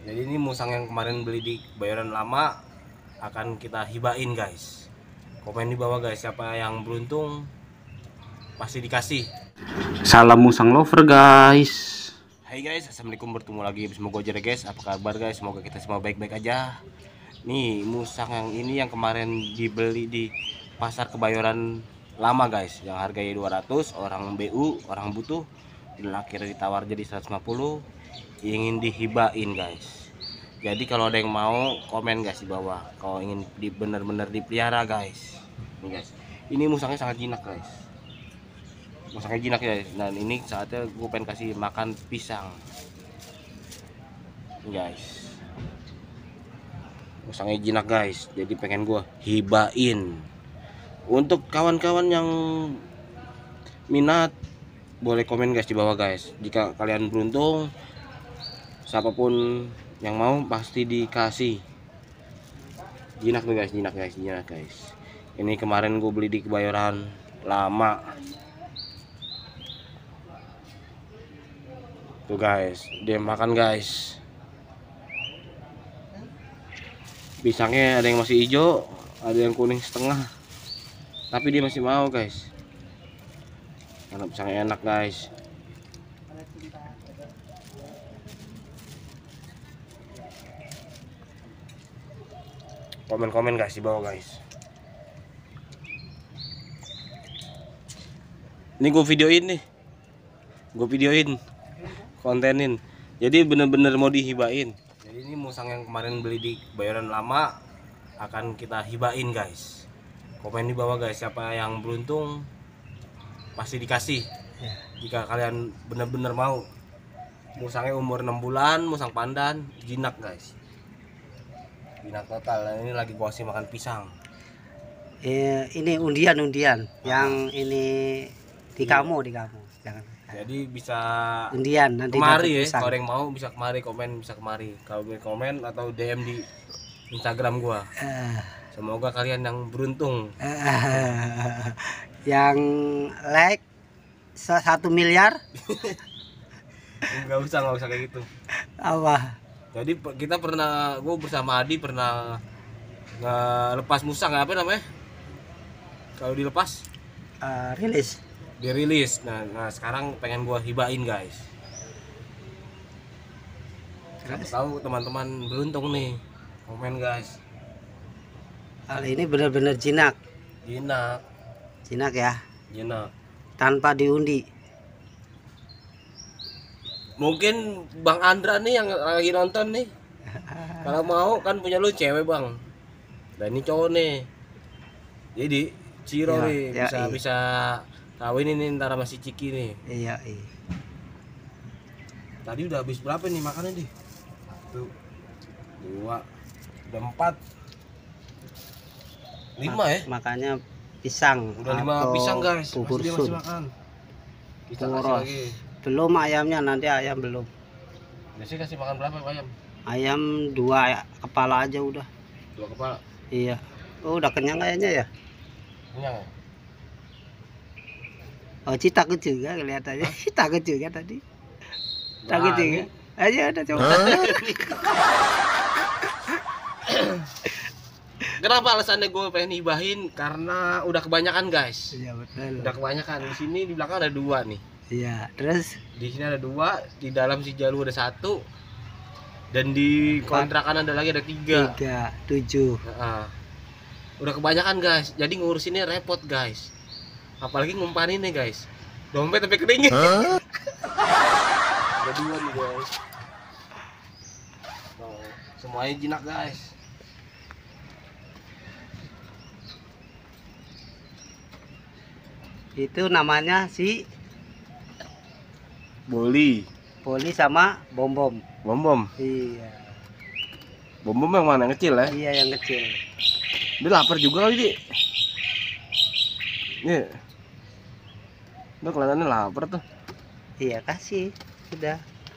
Jadi ini musang yang kemarin beli di Kebayoran Lama akan kita hibain guys. Komen di bawah guys, siapa yang beruntung pasti dikasih. Salam musang lover guys. Hai guys, assalamualaikum, bertemu lagi bersama gue Jere guys. Apa kabar guys? Semoga kita semua baik-baik aja. Nih musang yang ini yang kemarin dibeli di pasar Kebayoran Lama guys, yang harganya 200, orang BU, orang butuh, dan akhirnya ditawar jadi 150, ingin dihibain guys. Jadi kalau ada yang mau komen guys di bawah, kalau ingin bener-bener dipelihara guys. Nih guys, ini musangnya sangat jinak guys, musangnya jinak ya. Dan ini saatnya gue pengen kasih makan pisang nih guys. Musangnya jinak guys, jadi pengen gue hibain. Untuk kawan-kawan yang minat boleh komen guys di bawah guys. Jika kalian beruntung, siapapun yang mau pasti dikasih. Jinak tuh guys, jinak guys, jinak guys. Ini kemarin gue beli di Kebayoran Lama tuh guys, dia makan guys. Pisangnya ada yang masih hijau, ada yang kuning setengah, tapi dia masih mau guys, karena pisangnya enak guys. Komen-komen guys di bawah guys. Ini gue videoin nih, kontenin. Jadi bener-bener mau dihibain. Jadi ini musang yang kemarin beli di Kebayoran Lama akan kita hibain guys. Komen di bawah guys, siapa yang beruntung pasti dikasih ya. Jika kalian bener-bener mau. Musangnya umur 6 bulan, musang pandan, jinak guys, jinak total. Nah, ini lagi gua kasih makan pisang. Ini undian yang ini di kamu jangan. Jadi bisa undian nanti kemari ya, kalau ada yang mau bisa kemari, komen bisa kemari. Kalau komen atau DM di Instagram gua. Semoga kalian yang beruntung. Yang like 1 miliar. Nggak usah kayak gitu. Apa? Jadi kita pernah, gue bersama Adi pernah lepas musang, apa namanya? Kalau dilepas? Rilis. Dirilis. Nah sekarang pengen gue hibain guys. Tahu teman-teman beruntung nih, komen guys. Kali ini benar-benar jinak ya, tanpa diundi. Mungkin Bang Andra nih yang lagi nonton nih, kalau mau kan punya lu cewek bang, dan ini cowok nih, jadi Ciro nih bisa kawin ini ntar sama si Ciki nih. Iya. Tadi udah habis berapa nih makannya nih? 1, 2, udah 4, 5 ya? Makanya pisang. Udah 5 pisang guys. Bubur masih makan. Kita kasih lagi. Belum ayamnya, nanti ayam belum. Biasanya kasih makan berapa ayam? Ayam 2 kepala aja udah. 2 kepala? Iya. Oh, udah kenyang kayaknya ya? Kenyang ya? Oh, takut juga kelihatannya. Takut juga tadi. Takut juga. Aja ada coba. Kenapa alasannya gue pengen hibahin? Karena udah kebanyakan guys. Iya betul. Udah kebanyakan. Di sini di belakang ada 2 nih. Iya, terus di sini ada 2, di dalam si Jalu ada 1, dan di kontrakan ada lagi ada 3. 7. Udah kebanyakan guys. Jadi ngurusinnya repot guys. Apalagi ngumpaninnya guys. Dompet sampai kering. Ada 2 nih guys. Tuh, semuanya jinak guys. Itu namanya si Poli sama Bom. Iya. Bom yang mana, yang kecil ya? Iya, yang kecil. Dia lapar juga kali dia. Nih. Udah kelihatannya lapar tuh. Iya, kasih. Sudah.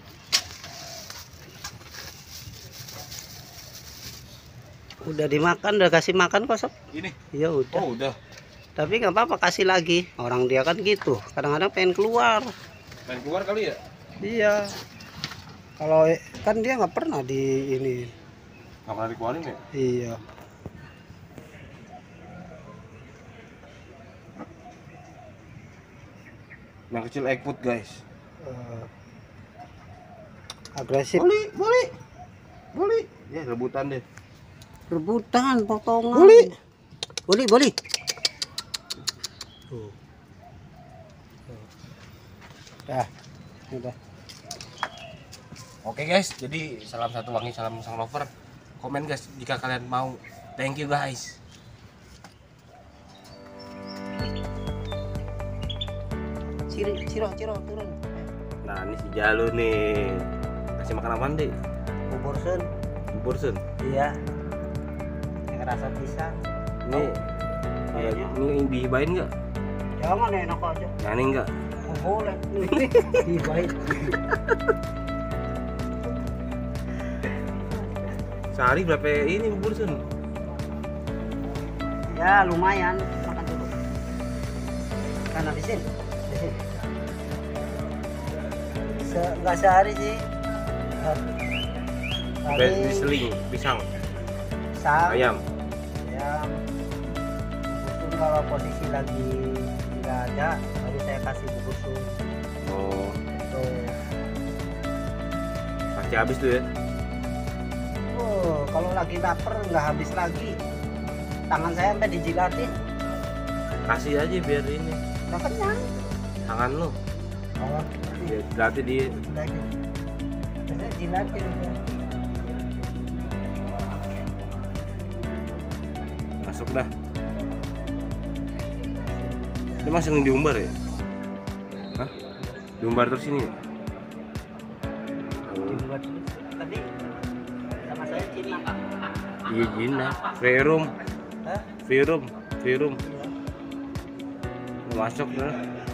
Udah dimakan, udah kasih makan kok, Sob. Ini? Iya, udah. Oh, udah. Tapi nggak apa-apa, kasih lagi. Orang dia kan gitu. Kadang-kadang pengen keluar. Pengen keluar kali ya? Iya. Kalau Kan dia nggak pernah di ini. Nggak pernah dikeluarin ya? Iya. Yang kecil Egg guys. Eh, agresif. Boleh. Ya rebutan deh. Rebutan potongan. Boleh. Tuh. Dah. Udah. Oke guys, jadi salam satu wangi, salam musang lover. Komen guys jika kalian mau. Thank you guys. Ciro turun. Nah ini si Jalu nih. Kasih makan apa deh? Bubur sun. Bubur sun. Iya. Yang rasa pisang. Ini Kayaknya. ini dihibain nggak? Jangan enak aja. Yang ini nggak? Oh, boleh. Baik. Sehari berapa ini bubur sun? Ya lumayan makan dulu. Kan habisin. Enggak sehari sih. Seling, pisang, Pisang. ayam. Ayam. Bubur sun kalau posisi lagi nggak ada, baru saya kasih bubur sun. Oh, Tuh. pasti habis tuh ya. Oh, kalau lagi lapar nggak habis lagi. Tangan saya sampai dijilatin. Kasih aja biar ini Udah kenyang. tangan lo. Oh, Ya, berarti di udah aja. Udah jilatin. masuk dah. Ini masih diumbar ya? Hah? Diumbar terus ini ya? Dibuat dulu. Tadi sama saya Cina. Iya Jina, Verum, Hah? Verum, Iya. masuk dah.